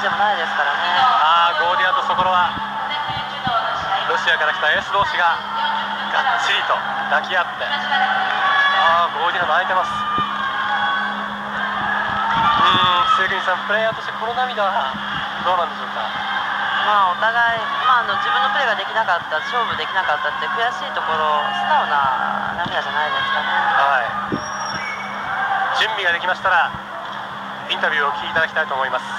でもないですからね。 ゴーディナとソコロワ、ロシアから来たエース同士ががっちりと抱き合って、ゴーディナ泣いてます。関口さん、プレイヤーとしてこの涙はどうなんでしょうか。 お互い、自分のプレーができなかった、勝負できなかったって悔しいところ、素直な涙じゃないですかね。 準備ができましたらインタビューをお聞きいただきたいと思います。